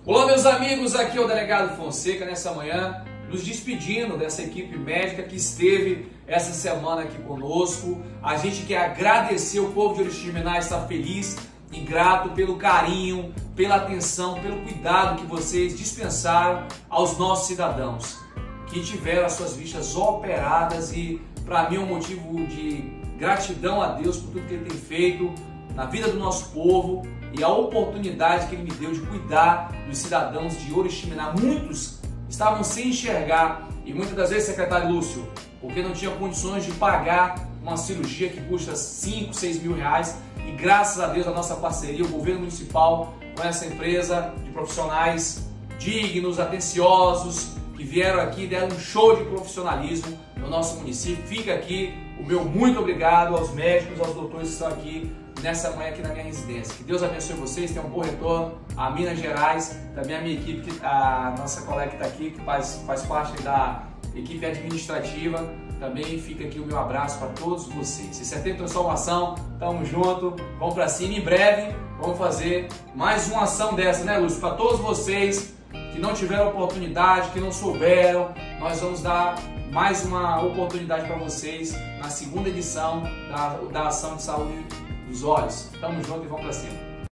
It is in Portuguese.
Olá, meus amigos, aqui é o Delegado Fonseca nessa manhã, nos despedindo dessa equipe médica que esteve essa semana aqui conosco. A gente quer agradecer o povo de Oriximiná, está feliz e grato pelo carinho, pela atenção, pelo cuidado que vocês dispensaram aos nossos cidadãos que tiveram as suas vistas operadas, e para mim é um motivo de gratidão a Deus por tudo que Ele tem feito na vida do nosso povo e a oportunidade que Ele me deu de cuidar dos cidadãos de Oriximiná. Muitos estavam sem enxergar e muitas das vezes, secretário Lúcio, porque não tinham condições de pagar uma cirurgia que custa 5, 6 mil reais, e graças a Deus a nossa parceria, o governo municipal com essa empresa de profissionais dignos, atenciosos, que vieram aqui e deram um show de profissionalismo no nosso município. Fica aqui o meu muito obrigado aos médicos, aos doutores que estão aqui nessa manhã aqui na minha residência. Que Deus abençoe vocês, tenham um bom retorno a Minas Gerais, também a minha equipe, a nossa colega que está aqui, que faz parte da equipe administrativa. Também fica aqui o meu abraço para todos vocês. Se tem transformação, tamo junto, vamos para cima. Em breve vamos fazer mais uma ação dessa, né, Lúcio? Para todos vocês que não tiveram oportunidade, que não souberam, nós vamos dar mais uma oportunidade para vocês na segunda edição da Ação de Saúde dos Olhos. Tamo junto e vamos para cima.